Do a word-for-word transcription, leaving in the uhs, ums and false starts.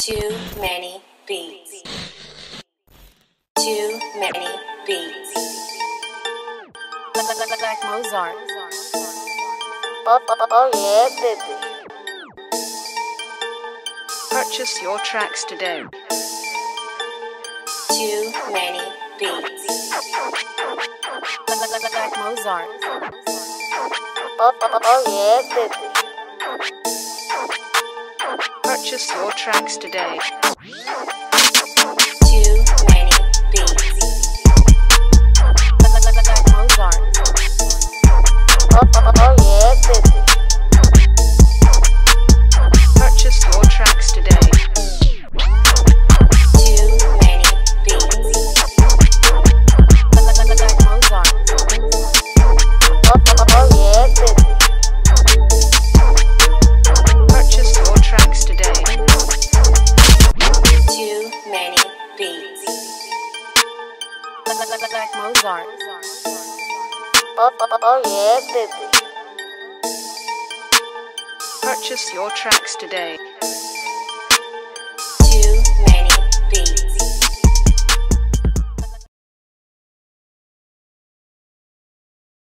Too many beats. Too many beats. Like Mozart. Oh, oh, oh yeah, baby. Purchase your tracks today. Too many beats. Like Mozart. Oh, oh, oh yeah, baby. Purchase your tracks today. Too many beats. Like Mozart. Oh, oh, oh yeah, baby. Purchase your tracks today. Too many beats. Like Mozart. Oh, oh, oh yeah, baby. Purchase your tracks today. Too many beats. Like Mozart. Oh, oh, oh yeah, baby. Purchase your tracks today.